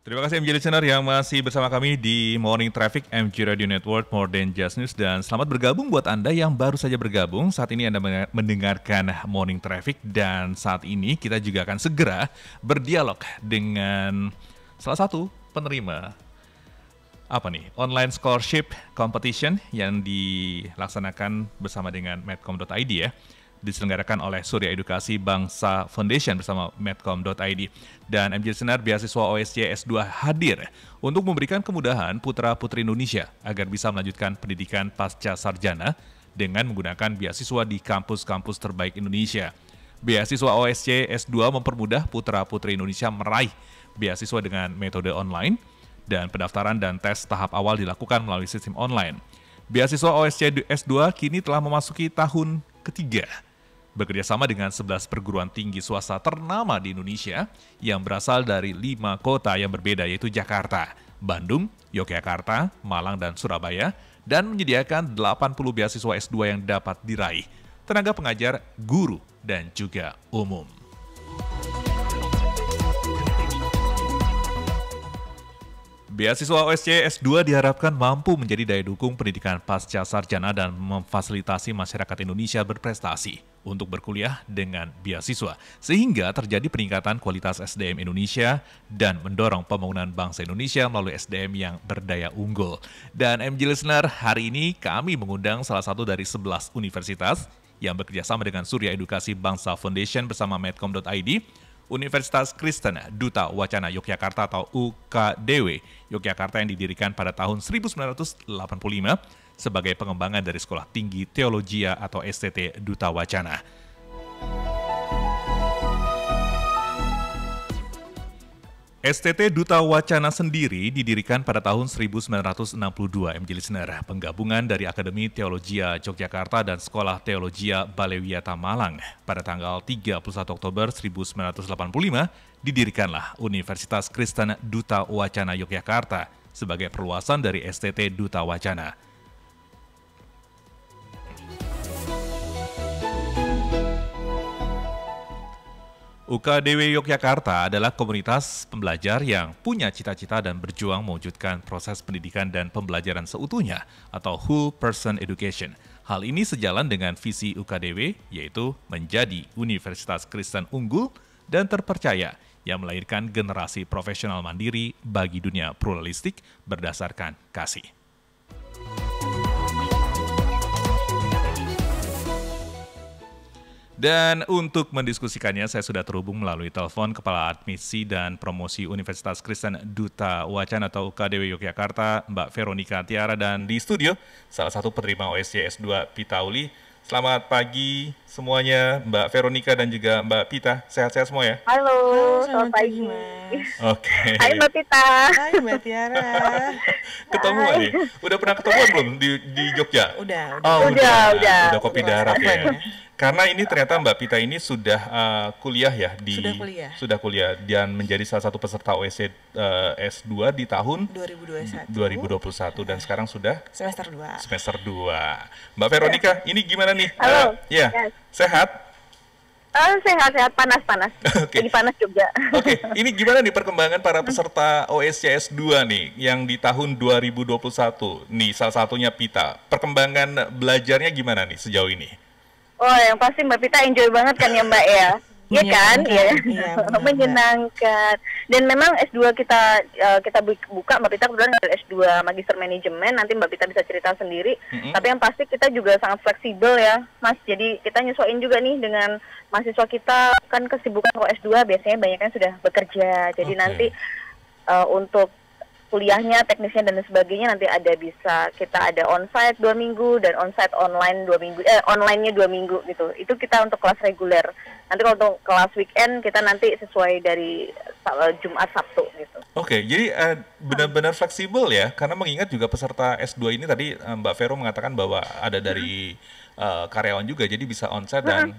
Terima kasih MJ Listener yang masih bersama kami di Morning Traffic MG Radio Network More Than Just News. Dan selamat bergabung buat Anda yang baru saja bergabung. Saat ini Anda mendengarkan Morning Traffic dan saat ini kita juga akan segera berdialog dengan salah satu penerima online scholarship competition yang dilaksanakan bersama dengan medcom.id ya. Diselenggarakan oleh Surya Edukasi Bangsa Foundation bersama medcom.id. Dan MJ Listener beasiswa OSC S2 hadir untuk memberikan kemudahan putra-putri Indonesia agar bisa melanjutkan pendidikan pasca sarjana dengan menggunakan beasiswa di kampus-kampus terbaik Indonesia. Beasiswa OSC S2 mempermudah putra-putri Indonesia meraih beasiswa dengan metode online dan pendaftaran dan tes tahap awal dilakukan melalui sistem online. Beasiswa OSC S2 kini telah memasuki tahun ketiga, bekerjasama dengan 11 perguruan tinggi swasta ternama di Indonesia yang berasal dari 5 kota yang berbeda yaitu Jakarta, Bandung, Yogyakarta, Malang, dan Surabaya, dan menyediakan 80 beasiswa S2 yang dapat diraih tenaga pengajar, guru, dan juga umum. Beasiswa OSC S2 diharapkan mampu menjadi daya dukung pendidikan pasca sarjana dan memfasilitasi masyarakat Indonesia berprestasi untuk berkuliah dengan beasiswa, sehingga terjadi peningkatan kualitas SDM Indonesia dan mendorong pembangunan bangsa Indonesia melalui SDM yang berdaya unggul. Dan MJ Listener, hari ini kami mengundang salah satu dari 11 universitas yang bekerjasama dengan Surya Edukasi Bangsa Foundation bersama medcom.id, Universitas Kristen Duta Wacana Yogyakarta atau UKDW Yogyakarta yang didirikan pada tahun 1985 sebagai pengembangan dari Sekolah Tinggi Teologia atau STT Duta Wacana. STT Duta Wacana sendiri didirikan pada tahun 1962, MJ Listener, penggabungan dari Akademi Teologia Yogyakarta dan Sekolah Teologia Balewiyata Malang. Pada tanggal 31 Oktober 1985, didirikanlah Universitas Kristen Duta Wacana Yogyakarta sebagai perluasan dari STT Duta Wacana. UKDW Yogyakarta adalah komunitas pembelajar yang punya cita-cita dan berjuang mewujudkan proses pendidikan dan pembelajaran seutuhnya atau whole person education. Hal ini sejalan dengan visi UKDW, yaitu menjadi Universitas Kristen unggul dan terpercaya yang melahirkan generasi profesional mandiri bagi dunia pluralistik berdasarkan kasih. Dan untuk mendiskusikannya, saya sudah terhubung melalui telepon Kepala Admisi dan Promosi Universitas Kristen Duta Wacana atau UKDW Yogyakarta, Mbak Veronica Tiara, dan di studio salah satu penerima OSC S2 Pita Uli. Selamat pagi semuanya, Mbak Veronica dan juga Mbak Pita. Sehat-sehat semua ya? Halo, selamat pagi, Mas. Oke. Hai Mbak Pita. Hai Mbak Tiara. Ketemu nih? Udah pernah ketemuan belum di Jogja? Udah. Oh, udah. Udah kopi darat ya. Karena ini ternyata Mbak Pita ini sudah kuliah ya sudah kuliah dan menjadi salah satu peserta OSC S2 di tahun 2021 dan sekarang sudah semester 2. Mbak Veronica, ini gimana nih? Halo. Ya, Yes. sehat? Sehat, panas. Okay. Lagi panas juga. Oke, ini gimana nih perkembangan para peserta OSC S2 nih yang di tahun 2021? Nih salah satunya Pita. Perkembangan belajarnya gimana nih sejauh ini? Oh, yang pasti Mbak Pita enjoy banget kan ya Mbak ya? Iya kan? Iya. Menyenangkan. Dan memang S2 kita buka, Mbak Pita kebetulan ada S2 Magister Manajemen, nanti Mbak Pita bisa cerita sendiri. Tapi yang pasti kita juga sangat fleksibel ya, Mas. Jadi kita nyesuaiin juga nih dengan mahasiswa kita, kan kesibukan kalau S2 biasanya banyaknya sudah bekerja. Jadi nanti untuk kuliahnya, teknisnya dan sebagainya nanti kita ada onsite 2 minggu dan onsite online 2 minggu, online-nya 2 minggu gitu. Itu kita untuk kelas reguler. Nanti kalau untuk kelas weekend kita nanti sesuai dari Jumat Sabtu gitu. Oke, jadi benar-benar fleksibel ya, karena mengingat juga peserta S2 ini tadi Mbak Vero mengatakan bahwa ada dari karyawan juga, jadi bisa onsite dan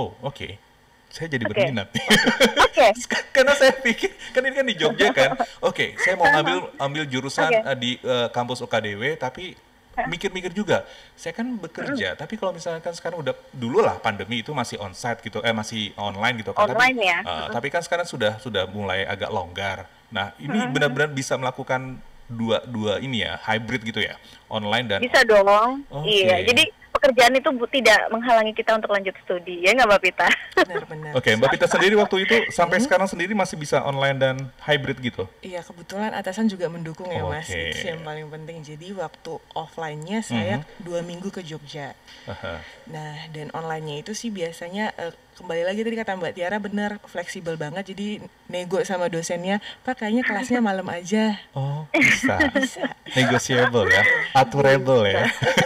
saya jadi berminat. Karena saya pikir, kan ini kan di Jogja kan. Saya mau ambil jurusan di kampus UKDW, tapi mikir-mikir juga. Saya kan bekerja, tapi kalau misalkan sekarang dulu lah pandemi itu masih onsite gitu, masih online gitu kan. Online tapi, ya. Tapi kan sekarang sudah mulai agak longgar. Nah, ini benar-benar bisa melakukan dua ini ya, hybrid gitu ya, online dan Bisa dong. Iya, Oke. jadi pekerjaan itu tidak menghalangi kita untuk lanjut studi, ya nggak Mbak Pita? Benar-benar. Oke, Mbak Pita sendiri waktu itu sampai sekarang sendiri masih bisa online dan hybrid gitu? Iya, kebetulan atasan juga mendukung ya Mas, Oke. itu yang paling penting. Jadi waktu offline-nya saya 2 minggu ke Jogja. Aha. Nah, dan online-nya itu sih biasanya kembali lagi tadi kata Mbak Tiara benar, fleksibel banget. Jadi nego sama dosennya, Pak kayaknya kelasnya malam aja. Oh, bisa. Bisa. Negotiable ya, aturable ya.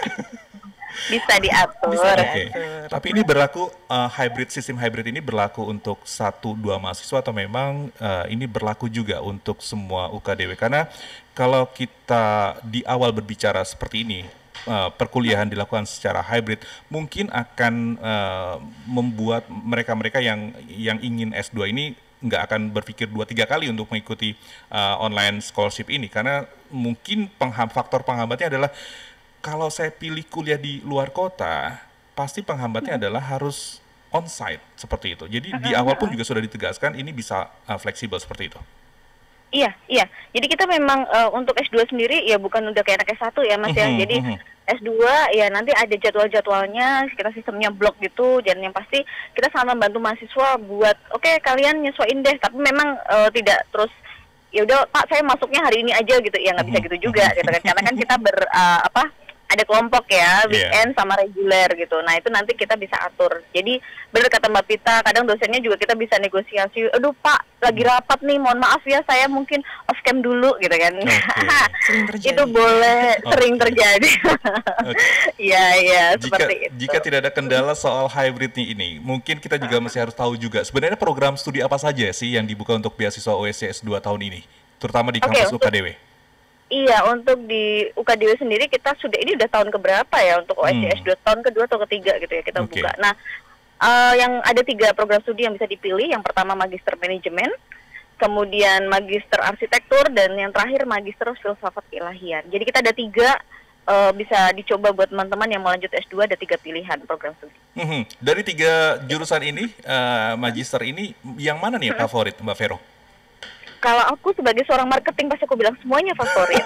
Bisa diatur. Bisa Oke. diatur. Tapi ini berlaku sistem hybrid ini berlaku untuk 1-2 mahasiswa atau memang ini berlaku juga untuk semua UKDW? Karena kalau kita di awal berbicara seperti ini, perkuliahan dilakukan secara hybrid, mungkin akan membuat mereka-mereka yang ingin S2 ini nggak akan berpikir 2-3 kali untuk mengikuti online scholarship ini, karena mungkin faktor penghambatnya adalah kalau saya pilih kuliah di luar kota, pasti penghambatnya adalah harus onsite seperti itu. Jadi di awal pun juga sudah ditegaskan ini bisa fleksibel seperti itu. Iya, iya. Jadi kita memang untuk S2 sendiri ya bukan udah kayak anak S1 ya Mas ya. Jadi S2 ya nanti ada jadwal-jadwalnya, kita sistemnya blok gitu, dan yang pasti kita sama bantu mahasiswa buat oke, kalian nyesuaiin deh, tapi memang tidak terus ya udah Pak saya masuknya hari ini aja gitu. Ya nggak bisa gitu juga gitu kan. Karena kan kita ada kelompok ya, weekend sama reguler gitu. Nah itu nanti kita bisa atur. Jadi benar kata Mbak Pita, kadang dosennya juga kita bisa negosiasi. Aduh Pak, lagi rapat nih, mohon maaf ya, saya mungkin off cam dulu gitu kan. Sering terjadi. Itu boleh, sering terjadi. Iya, iya, seperti itu. Jika tidak ada kendala soal hybrid ini, mungkin kita juga masih harus tahu juga sebenarnya program studi apa saja sih yang dibuka untuk beasiswa OSC S2 tahun ini, terutama di kampus UKDW. Iya, untuk di UKDW sendiri kita ini udah tahun keberapa ya untuk OSC S2, tahun kedua atau ketiga gitu ya kita buka. Nah, yang ada 3 program studi yang bisa dipilih. Yang pertama Magister Manajemen, kemudian Magister Arsitektur, dan yang terakhir Magister Filsafat Keilahian. Jadi kita ada 3 bisa dicoba buat teman-teman yang mau lanjut S2, ada 3 pilihan program studi. Dari 3 jurusan ini, Magister ini, yang mana nih favorit Mbak Vero? Kalau aku sebagai seorang marketing pasti aku bilang semuanya favorit.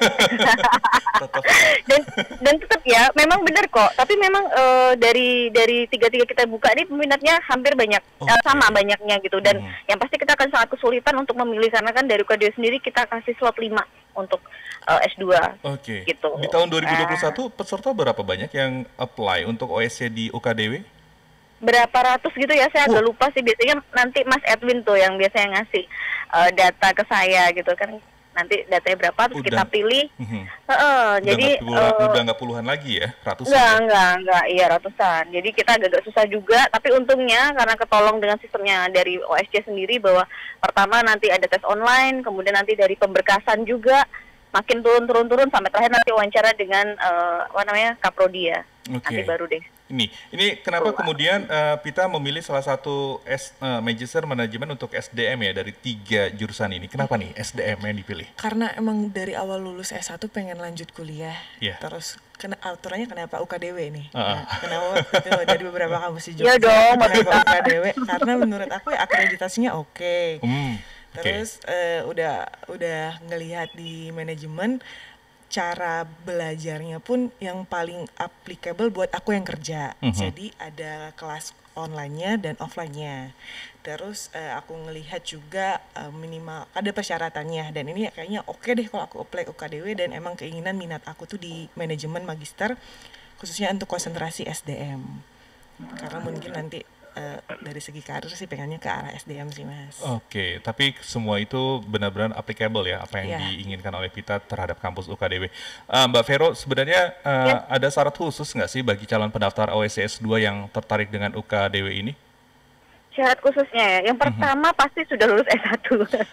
dan tetap ya, memang benar kok. Tapi memang dari 3 kita buka ini peminatnya hampir banyak, sama banyaknya gitu. Dan yang pasti kita akan sangat kesulitan untuk memilih karena kan dari UKDW sendiri kita kasih slot 5 untuk S2. Oke. Gitu. Di tahun 2021 peserta berapa banyak yang apply untuk OSC di UKDW? Berapa ratus gitu ya, saya agak lupa sih. Biasanya nanti Mas Edwin tuh yang biasanya ngasih data ke saya gitu kan, nanti datanya berapa terus kita pilih. Jadi udah nggak puluhan lagi ya, ratusan. Enggak, iya ratusan. Jadi kita agak susah juga, tapi untungnya karena ketolong dengan sistemnya dari OSC sendiri, bahwa pertama nanti ada tes online, kemudian nanti dari pemberkasan juga makin turun sampai terakhir nanti wawancara dengan Kaprodia. Nanti baru deh. Ini kenapa kemudian Pita memilih salah satu Magister Manajemen untuk SDM ya dari 3 jurusan ini? Kenapa nih SDM yang dipilih? Karena emang dari awal lulus S1 pengen lanjut kuliah. Yeah. Terus aturannya kenapa UKDW nih? Kenapa itu dari beberapa kampus di Jogja? Iya dong, kenapa UKDW? Karena menurut aku ya akreditasinya oke. Terus udah ngelihat di manajemen, cara belajarnya pun yang paling applicable buat aku yang kerja. Jadi ada kelas online-nya dan offline-nya. Terus aku ngelihat juga minimal ada persyaratannya, dan ini kayaknya oke deh kalau aku apply UKDW, dan emang keinginan minat aku tuh di manajemen magister khususnya untuk konsentrasi SDM. Karena mungkin nanti dari segi karir sih pengennya ke arah SDM sih Mas. Oke, tapi semua itu benar-benar applicable ya apa yang diinginkan oleh Pita terhadap kampus UKDW. Mbak Vero, sebenarnya ada syarat khusus nggak sih bagi calon pendaftar OSC S2 yang tertarik dengan UKDW ini? Syarat khususnya ya, yang pertama pasti sudah lulus S1.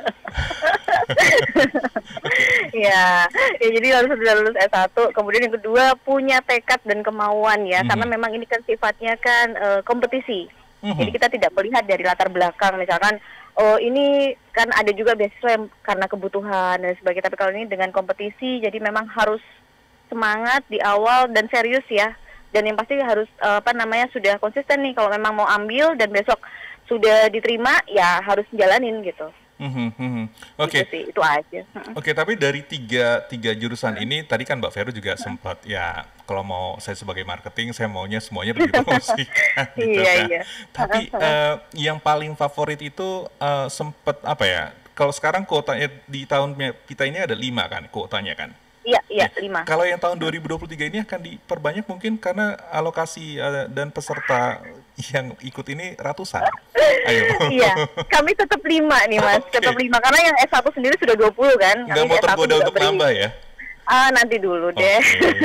ya, jadi harus sudah lulus S1. Kemudian yang kedua punya tekad dan kemauan ya, karena memang ini kan sifatnya kan kompetisi. Jadi kita tidak melihat dari latar belakang, misalkan ini kan ada juga beasiswa yang karena kebutuhan dan sebagainya, tapi kalau ini dengan kompetisi, jadi memang harus semangat di awal dan serius ya. Dan yang pasti harus sudah konsisten nih, kalau memang mau ambil dan besok sudah diterima ya harus jalanin gitu. Oke. Itu aja. Oke, tapi dari tiga jurusan ini tadi kan Mbak Vero juga sempat ya, kalau mau saya sebagai marketing saya maunya semuanya dipromosikan gitu Iya, kan. iya. Tapi yang paling favorit itu sempat apa ya? Kalau sekarang kuotanya di tahun kita ini ada 5 kan kuotanya kan? Iya, 5. Kalau yang tahun 2023 ini akan diperbanyak mungkin karena alokasi dan peserta yang ikut ini ratusan. Ayo. Iya, kami tetap 5 nih Mas, tetap 5 karena yang S1 sendiri sudah 20 kan. Nggak mau tergoda untuk nambah ya? Nanti dulu deh.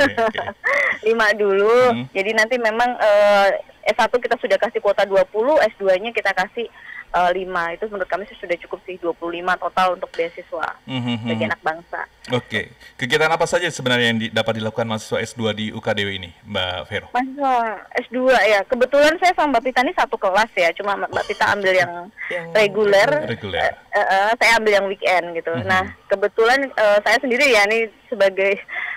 5 dulu. Jadi nanti memang S1 kita sudah kasih kuota 20, S2-nya kita kasih 5. Itu menurut kami sudah cukup sih, 25 total untuk beasiswa bagi anak bangsa. Oke. Kegiatan apa saja sebenarnya yang dapat dilakukan mahasiswa S2 di UKDW ini, Mbak Vero? Mahasiswa S2 ya, kebetulan saya sama Mbak Pita ini satu kelas ya, cuma Mbak Pita ambil yang reguler. Saya ambil yang weekend gitu. Nah, kebetulan saya sendiri ya, ini sebagai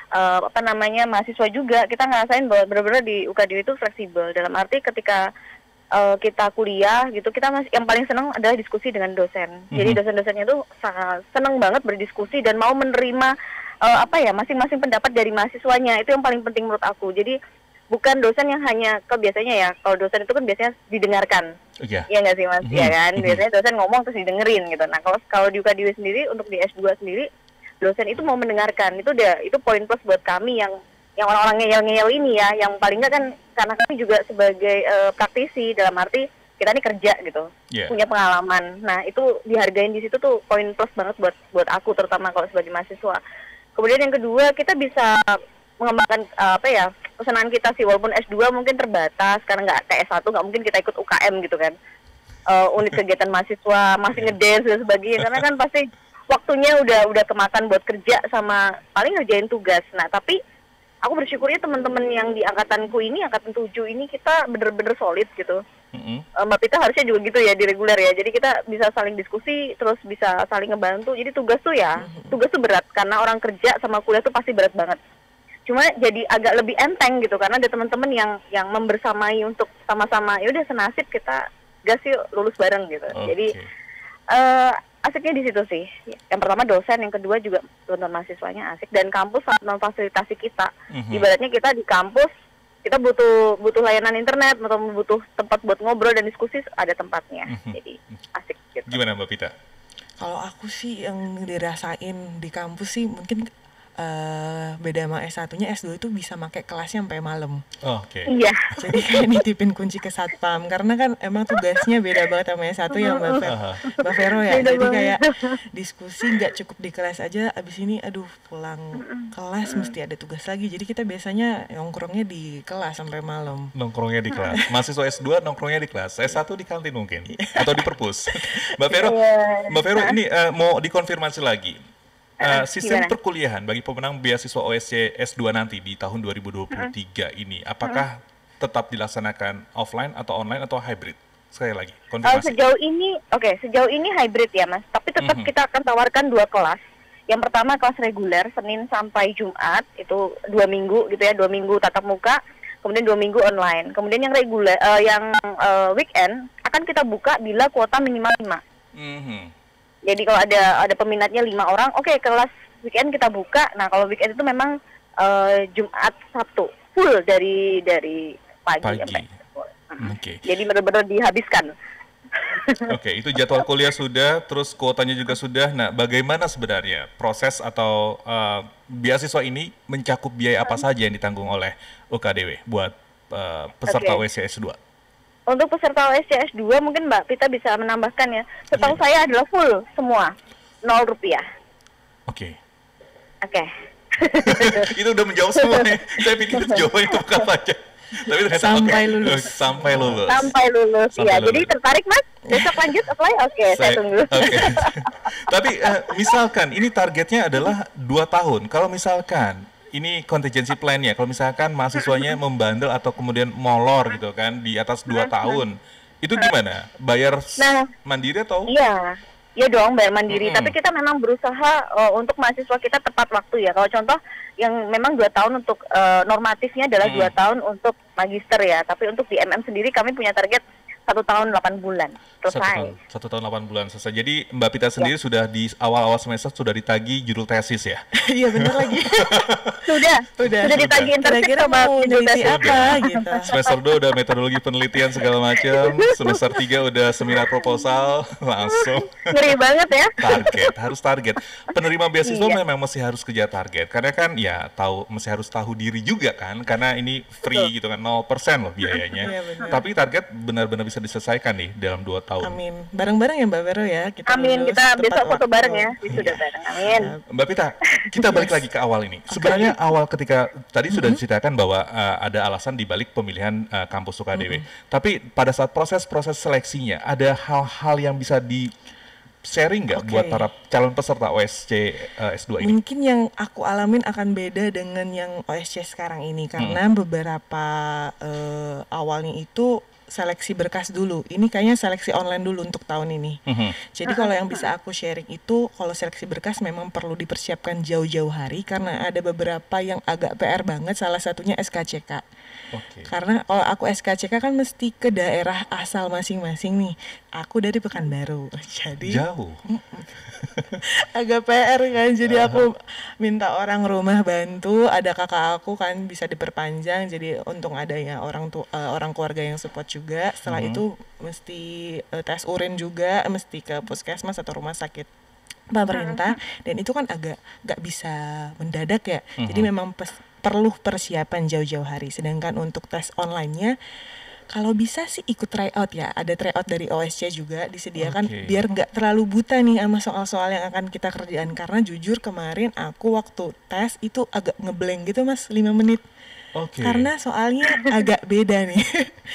mahasiswa juga, kita ngerasain bahwa benar-benar di UKDW itu fleksibel, dalam arti ketika kita kuliah gitu, kita yang paling senang adalah diskusi dengan dosen. Jadi dosen-dosennya tuh sangat senang banget berdiskusi dan mau menerima masing-masing pendapat dari mahasiswanya. Itu yang paling penting menurut aku. Jadi bukan dosen yang hanya biasanya ya, kalau dosen itu kan biasanya didengarkan. Iya nggak sih Mas? Iya kan? Biasanya dosen ngomong terus didengerin gitu. Nah, kalau di UKDW sendiri, untuk di S2 sendiri, dosen itu mau mendengarkan. Itu poin plus buat kami yang orang-orang ngeyel-ngeyel ini ya, yang paling nggak kan karena kami juga sebagai praktisi, dalam arti kita ini kerja gitu, punya pengalaman. Nah, itu dihargain di situ tuh poin plus banget buat aku, terutama kalau sebagai mahasiswa. Kemudian yang kedua, kita bisa mengembangkan pesanan kita sih, walaupun S2 mungkin terbatas karena nggak kayak S1, nggak mungkin kita ikut UKM gitu kan, unit kegiatan mahasiswa masih ngedance dan sebagainya, karena kan pasti waktunya udah kemakan buat kerja sama paling ngerjain tugas. Nah, tapi aku bersyukurnya teman-teman yang di angkatanku ini, angkatan 7 ini, kita bener-bener solid gitu. Mbak Pita harusnya juga gitu ya di reguler ya. Jadi kita bisa saling diskusi, terus bisa saling ngebantu. Jadi tugas tuh berat karena orang kerja sama kuliah tuh pasti berat banget. Cuma jadi agak lebih enteng gitu karena ada teman-teman yang membersamai untuk sama-sama, ya udah senasib kita gas yuk lulus bareng gitu. Jadi asiknya di situ sih. Yang pertama dosen, yang kedua juga teman mahasiswanya asik, dan kampus sangat memfasilitasi kita. Ibaratnya kita di kampus, kita butuh layanan internet atau butuh tempat buat ngobrol dan diskusi, ada tempatnya. Jadi asik gitu. Gimana Mbak Pita? Kalau aku sih yang dirasain di kampus sih mungkin beda sama S1-nya, S2 itu bisa pakai kelasnya sampai malam. Iya. Jadi kayak nitipin kunci ke satpam, karena kan emang tugasnya beda banget sama S1 ya Mbak Vero ya. Jadi kayak diskusi nggak cukup di kelas aja, abis ini pulang kelas mesti ada tugas lagi. Jadi kita biasanya nongkrongnya di kelas sampai malam. Nongkrongnya di kelas. Mahasiswa S2 nongkrongnya di kelas. S1 di kantin mungkin atau di perpus. Mbak Vero ini mau dikonfirmasi lagi. Sistem perkuliahan bagi pemenang beasiswa OSC S2 nanti di tahun 2023 ini, apakah tetap dilaksanakan offline atau online atau hybrid? Sekali lagi, konfirmasi. Sejauh ini hybrid ya Mas, tapi tetap kita akan tawarkan 2 kelas. Yang pertama kelas reguler, Senin sampai Jumat, itu 2 minggu gitu ya, 2 minggu tatap muka, kemudian 2 minggu online. Kemudian yang reguler, weekend akan kita buka bila kuota minimal 5. Jadi kalau ada peminatnya 5 orang, kelas weekend kita buka. Nah, kalau weekend itu memang Jumat, Sabtu, full dari pagi. Sampai. Jadi benar-benar dihabiskan. Itu jadwal kuliah sudah, terus kuotanya juga sudah. Nah, bagaimana sebenarnya proses atau beasiswa ini mencakup biaya apa saja yang ditanggung oleh UKDW buat peserta OSC S2? Untuk peserta OSC S2 mungkin Mbak Pita bisa menambahkan ya. Setahu saya adalah full semua, 0 rupiah. Oke. Itu udah menjawab semua nih. Saya pikir jawabannya itu apa aja. Tapi ternyata sampai lulus. Sampai lulus. Iya. Jadi tertarik Mas? Besok lanjut apply? Saya tunggu. Tapi misalkan ini targetnya adalah 2 tahun. Kalau misalkan ini contingency plan-nya, kalau misalkan mahasiswanya membandel atau kemudian molor gitu kan di atas 2 tahun, itu gimana? Bayar mandiri atau? Iya dong, bayar mandiri. Tapi kita memang berusaha untuk mahasiswa kita tepat waktu ya. Kalau contoh yang memang 2 tahun untuk normatifnya adalah 2 tahun untuk magister ya. Tapi untuk di MM sendiri kami punya target 1 tahun 8 bulan selesai. 1 tahun 8 bulan selesai. Jadi Mbak Pita sendiri sudah di awal-awal semester sudah ditagi judul tesis ya? Iya benar lagi. Sudah ditagi internship kira-kira sama mau judul meneliti tesis. apa gitu. Semester 2 udah metodologi penelitian segala macam. Semester 3 udah seminar proposal langsung. Ngeri banget ya. Harus target. Penerima beasiswa memang masih harus kejar target. Karena kan ya masih harus tahu diri juga kan. Karena ini free gitu kan, 0% loh biayanya. Iya, benar. Tapi target benar-benar bisa diselesaikan nih dalam 2 tahun. Amin. Bareng-bareng ya Mbak Vero ya. Amin, kita besok foto bareng ya. Sudah bareng. Amin. Mbak Pita, kita balik lagi ke awal ini. Sebenarnya awal ketika tadi sudah diceritakan bahwa ada alasan dibalik pemilihan kampus UKDW. Tapi pada saat proses seleksinya, ada hal-hal yang bisa di sharing nggak buat para calon peserta OSC S2 ini? Mungkin yang aku alamin akan beda dengan yang OSC sekarang ini karena beberapa awalnya itu seleksi berkas dulu. Ini kayaknya seleksi online dulu untuk tahun ini. Jadi kalau yang bisa aku sharing itu, kalau seleksi berkas memang perlu dipersiapkan jauh-jauh hari karena ada beberapa yang agak PR banget. Salah satunya SKCK. Karena kalau aku SKCK kan mesti ke daerah asal masing-masing nih. Aku dari Pekanbaru. Jadi jauh. Agak PR kan. Jadi aku minta orang rumah bantu. Ada kakak aku kan bisa diperpanjang. Jadi untung adanya orang keluarga yang support juga. Setelah itu mesti tes urin juga, mesti ke puskesmas atau rumah sakit pemerintah. Dan itu kan agak gak bisa mendadak ya. Jadi memang perlu persiapan jauh-jauh hari. Sedangkan untuk tes online-nya kalau bisa sih ikut tryout ya. Ada tryout dari OSC juga disediakan biar nggak terlalu buta nih sama soal-soal yang akan kita kerjain. Karena jujur kemarin aku waktu tes itu agak ngeblank gitu Mas, 5 menit. Karena soalnya agak beda nih.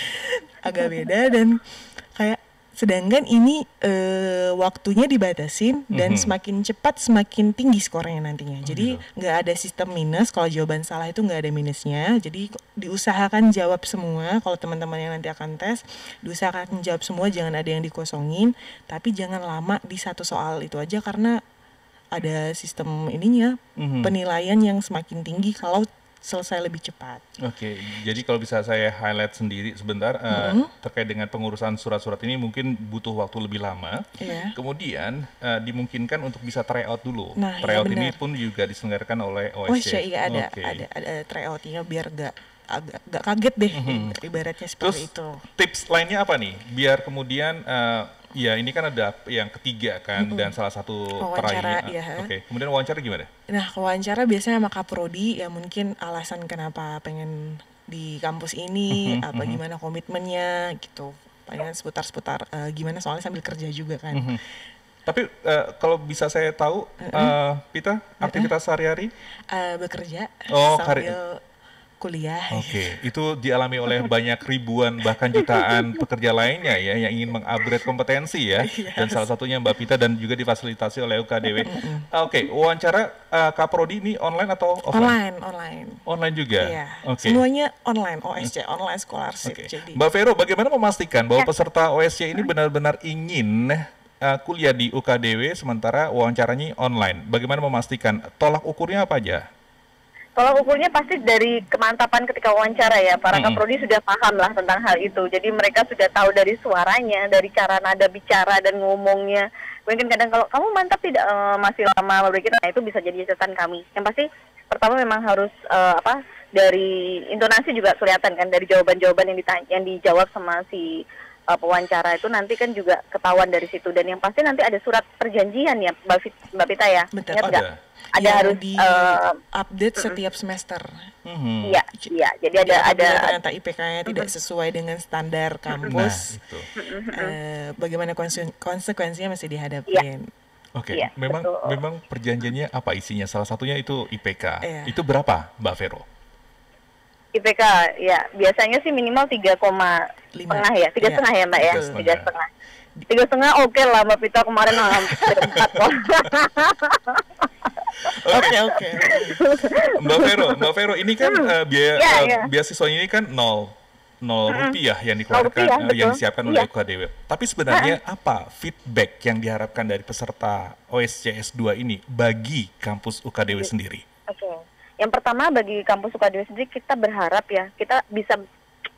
Agak beda dan kayak sedangkan ini waktunya dibatasin dan semakin cepat semakin tinggi skornya nantinya. Jadi nggak ada sistem minus. Kalau jawaban salah itu nggak ada minusnya. Jadi diusahakan jawab semua. Kalau teman-teman yang nanti akan tes, diusahakan jawab semua. Jangan ada yang dikosongin. Tapi jangan lama di satu soal itu aja karena ada sistem ininya penilaian yang semakin tinggi kalau selesai lebih cepat. Jadi kalau bisa saya highlight sendiri sebentar terkait dengan pengurusan surat-surat ini mungkin butuh waktu lebih lama. Kemudian dimungkinkan untuk bisa tryout dulu. Tryout ini pun juga diselenggarakan oleh OSC. Iya ada tryoutnya biar gak kaget deh ibaratnya seperti itu. Tips lainnya apa nih? Biar kemudian ya ini kan ada yang ketiga kan dan salah satu peraihnya. Kemudian wawancara gimana? Nah wawancara biasanya sama Kaprodi ya mungkin alasan kenapa pengen di kampus ini, apa gimana komitmennya gitu. Palingan seputar gimana soalnya sambil kerja juga kan. Tapi kalau bisa saya tahu, Pita aktivitas sehari-hari? Bekerja sambil kuliah. Itu dialami oleh banyak ribuan bahkan jutaan pekerja lainnya ya yang ingin mengupgrade kompetensi ya. Dan salah satunya Mbak Pita dan juga difasilitasi oleh UKDW. Wawancara Kaprodi ini online atau offline? Online juga. Iya. Semuanya online, OSC online scholarship. Jadi Mbak Vero, bagaimana memastikan bahwa peserta OSC ini benar-benar ingin kuliah di UKDW sementara wawancaranya online? Bagaimana memastikan? Tolak ukurnya apa aja? Tolak ukurnya pasti dari kemantapan ketika wawancara ya. Para kaprodi sudah paham lah tentang hal itu. Jadi mereka sudah tahu dari suaranya, dari cara nada bicara dan ngomongnya. Mungkin kadang kalau kamu mantap tidak masih lama berpikir, nah itu bisa jadi catatan kami. Yang pasti pertama memang harus dari intonasi juga kelihatan kan, dari jawaban-jawaban yang dijawab sama si pewawancara itu nanti kan juga ketahuan dari situ. Dan yang pasti nanti ada surat perjanjian ya Mbak Pita ya. Betul. Ingat nggak? Ada harus di update setiap semester. Iya. Jadi ada ternyata IPK-nya tidak sesuai dengan standar kampus. Bagaimana konsekuensinya masih dihadapin. Memang perjanjiannya apa isinya? Salah satunya itu IPK. Itu berapa, Mbak Vero? IPK ya biasanya sih minimal 3,5 ya, 3,5 ya Mbak ya, 3,5 oke lah Mbak Pita kemarin hampir 4 kok. Oke. Mbak Vero ini kan beasiswa ini kan 0 rupiah yang dikeluarkan yang disiapkan oleh UKDW. Tapi sebenarnya apa feedback yang diharapkan dari peserta OSC S2 ini bagi kampus UKDW sendiri? Yang pertama bagi kampus UKDW sendiri kita berharap ya kita bisa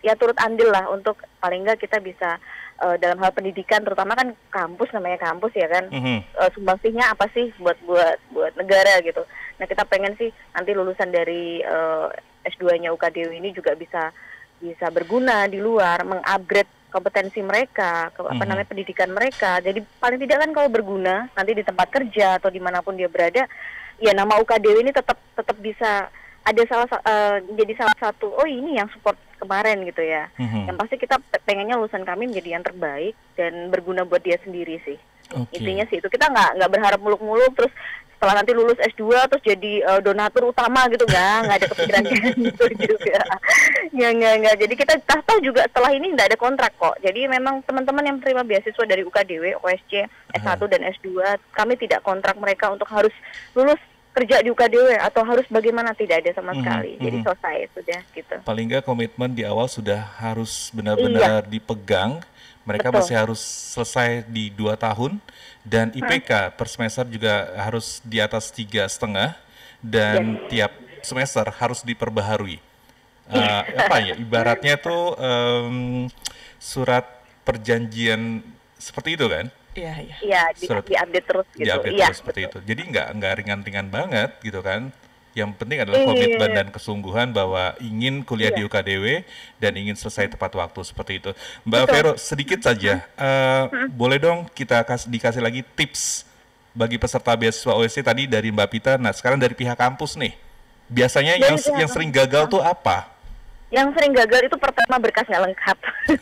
ya turut andil lah untuk paling nggak kita bisa dalam hal pendidikan, terutama kan kampus, namanya kampus ya kan, sumbangsihnya apa sih buat negara gitu. Nah kita pengen sih nanti lulusan dari S2-nya UKDW ini juga bisa berguna di luar, mengupgrade kompetensi mereka, pendidikan mereka. Jadi paling tidak kan kalau berguna nanti di tempat kerja atau dimanapun dia berada, ya nama UKDW ini tetap bisa ada jadi salah satu, oh ini yang support kemarin gitu ya. Yang pasti kita pengennya lulusan kami menjadi yang terbaik dan berguna buat dia sendiri sih. Intinya sih itu, kita nggak berharap muluk-muluk terus setelah nanti lulus S2 terus jadi donatur utama gitu, nggak ada kepikiran gitu juga. Nggak. Jadi kita tahu juga setelah ini nggak ada kontrak kok. Jadi memang teman-teman yang menerima beasiswa dari UKDW, OSC, S1 dan S2, kami tidak kontrak mereka untuk harus lulus kerja di UKDW atau harus bagaimana, tidak ada sama sekali. Jadi selesai sudah gitu. Paling nggak komitmen di awal sudah harus benar-benar dipegang. Mereka masih harus selesai di 2 tahun dan IPK per semester juga harus di atas 3,5 dan tiap semester harus diperbaharui. Apa ya? Ibaratnya tuh surat perjanjian seperti itu kan? Iya, diupdate terus gitu. Diupdate terus seperti itu. Jadi nggak ringan-ringan banget gitu kan. Yang penting adalah komitmen dan kesungguhan bahwa ingin kuliah di UKDW dan ingin selesai tepat waktu seperti itu. Mbak Vero, sedikit saja, boleh dong kita dikasih lagi tips bagi peserta beasiswa OSC tadi dari Mbak Pita. Nah sekarang dari pihak kampus nih, biasanya yang sering gagal tuh apa? Yang sering gagal itu pertama berkasnya lengkap.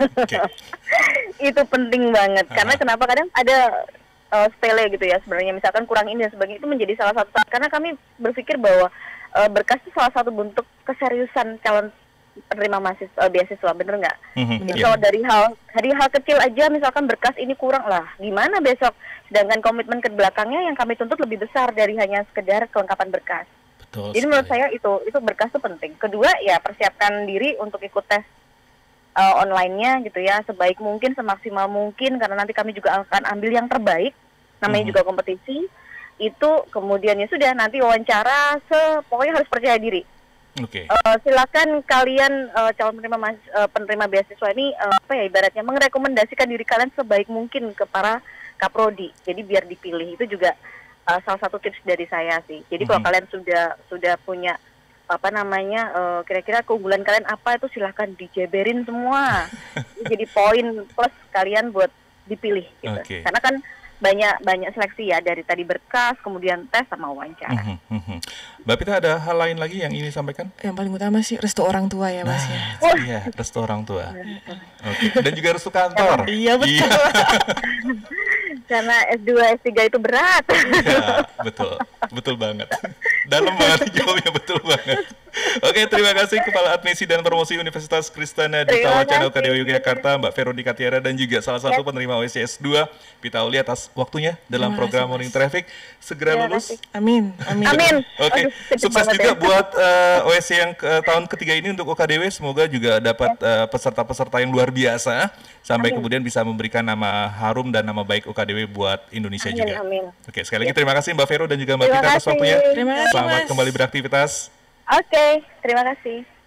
Itu penting banget. Karena kenapa kadang ada sepele gitu ya sebenarnya, misalkan kurang ini dan sebagainya, itu menjadi salah satu. Karena kami berpikir bahwa berkas itu salah satu bentuk keseriusan calon penerima beasiswa, bener nggak? Jadi kalau dari hal kecil aja, misalkan berkas ini kurang lah, gimana besok? Sedangkan komitmen ke belakangnya yang kami tuntut lebih besar dari hanya sekedar kelengkapan berkas. Jadi menurut saya itu berkas itu penting. Kedua ya persiapkan diri untuk ikut tes online-nya gitu ya, sebaik mungkin, semaksimal mungkin, karena nanti kami juga akan ambil yang terbaik, namanya juga kompetisi. Itu kemudian ya sudah, nanti wawancara, pokoknya harus percaya diri. Silakan kalian calon penerima beasiswa ini ibaratnya merekomendasikan diri kalian sebaik mungkin ke para kaprodi. Jadi biar dipilih, itu juga salah satu tips dari saya sih. Jadi kalau kalian sudah punya kira-kira keunggulan kalian apa, itu silahkan dijeberin semua. Jadi poin plus kalian buat dipilih gitu. Karena kan banyak seleksi ya, dari tadi berkas, kemudian tes sama wawancara. Mbak Pita, ada hal lain lagi yang ingin disampaikan? Yang paling utama sih restu orang tua ya Mas ya. Iya, restu orang tua. Dan juga restu kantor. Iya betul. Karena S2, S3 itu berat. Ya, betul banget. Dalam banget jawabnya, betul banget. Oke, terima kasih Kepala Admisi dan Promosi Universitas Kristana Duta Wacana UKDW Yogyakarta, Mbak Veronica Tiara, dan juga salah satu penerima OSC S2, Pita Aulia, atas waktunya dalam program Morning Traffic. Segera lulus. Amin. Oke, sukses juga buat OSC yang tahun ketiga ini untuk UKDW. Semoga juga dapat peserta-peserta yang luar biasa, sampai kemudian bisa memberikan nama harum dan nama baik UKDW buat Indonesia juga. Oke, sekali lagi terima kasih Mbak Vero dan juga Mbak Pita atas waktunya. Terima kasih, Selamat kembali beraktivitas. Oke, terima kasih.